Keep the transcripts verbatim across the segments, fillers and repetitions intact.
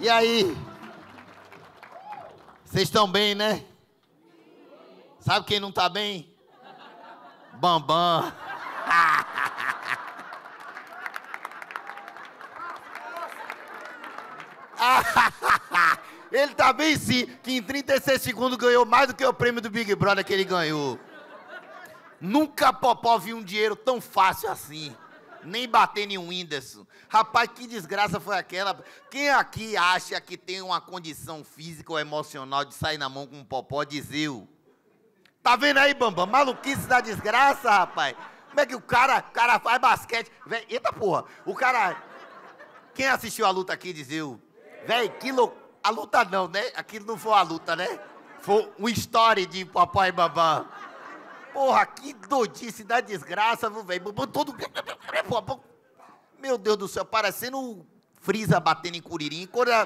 E aí? Vocês estão bem, né? Sabe quem não tá bem? Bambam. Ele tá bem sim, que em trinta e seis segundos ganhou mais do que o prêmio do Big Brother que ele ganhou. Nunca Popó viu um dinheiro tão fácil assim. Nem bater em um Whindersson. Rapaz, que desgraça foi aquela? Quem aqui acha que tem uma condição física ou emocional de sair na mão com um Popó, diz eu. Tá vendo aí, Bambam? Maluquice da desgraça, rapaz. Como é que o cara, o cara faz basquete? Véi, eita porra, o cara... Quem assistiu a luta aqui, diz eu. Véi, que louco. A luta não, né? Aquilo não foi a luta, né? Foi um story de Popó e Bambam. Porra, que doidice da desgraça, velho. Todo... Meu Deus do céu, parecendo o Freeza batendo em Curirim. Quando a...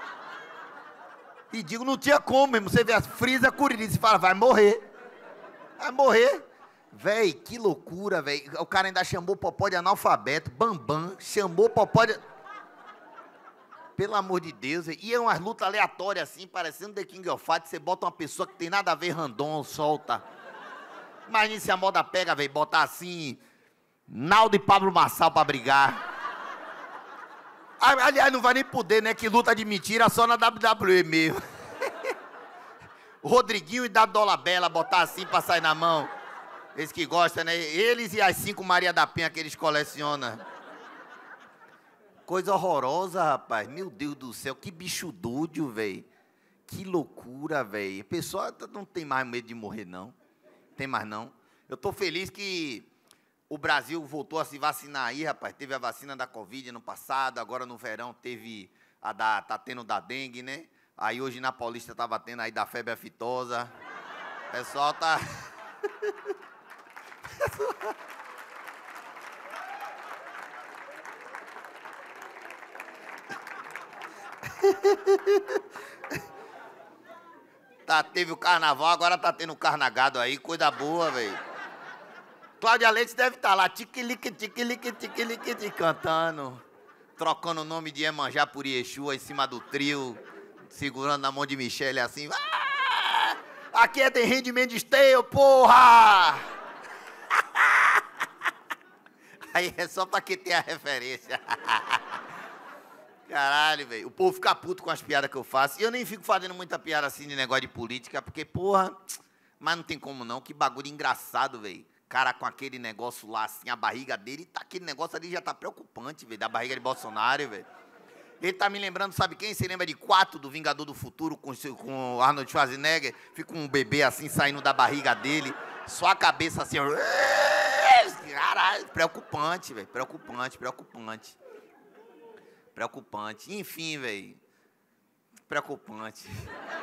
E digo, não tinha como mesmo. Você vê as Freeza, Curirim, você fala, vai morrer. Vai morrer. Véi, que loucura, velho. O cara ainda chamou o Popó de analfabeto. Bambam, chamou o Popó de... Pelo amor de Deus, véio. E é umas lutas aleatórias assim, parecendo The King of Fighters. Você bota uma pessoa que tem nada a ver, random, solta. Imagina se a moda pega, velho, botar assim, Naldo e Pablo Marçal pra brigar. Aliás, não vai nem poder, né, que luta de mentira só na W W E mesmo. Rodriguinho e Dado Dolabella botar assim pra sair na mão. Eles que gostam, né? Eles e as cinco Maria da Penha que eles colecionam. Coisa horrorosa, rapaz. Meu Deus do céu, que bicho doido, velho. Que loucura, velho. A pessoa não tem mais medo de morrer, não. Tem mais não. Eu tô feliz que o Brasil voltou a se vacinar aí, rapaz. Teve a vacina da Covid no passado, agora no verão teve a da, tá tendo da dengue, né? Aí hoje na Paulista tava tendo aí da febre aftosa. O pessoal tá... Tá, teve o carnaval, agora tá tendo o carnagado aí, coisa boa, velho. Cláudia Leite deve estar lá, tiquilique, tiquilique, tiquilique, cantando, trocando o nome de Iemanjá por Yeshua em cima do trio, segurando na mão de Michele assim. Ah, aqui é The Handmaid's Tale, porra! Aí é só pra quem tem a referência. Caralho, velho. O povo fica puto com as piadas que eu faço. E eu nem fico fazendo muita piada assim de negócio de política, porque, porra, mas não tem como não. Que bagulho engraçado, velho. Cara com aquele negócio lá, assim, a barriga dele, tá, aquele negócio ali já tá preocupante, velho, da barriga de Bolsonaro, velho. Ele tá me lembrando, sabe quem? Você lembra de quatro do Vingador do Futuro com, com Arnold Schwarzenegger? Fica um bebê assim, saindo da barriga dele, só a cabeça assim, ó. Caralho, preocupante, velho, preocupante, preocupante. Preocupante. Enfim, velho. Preocupante.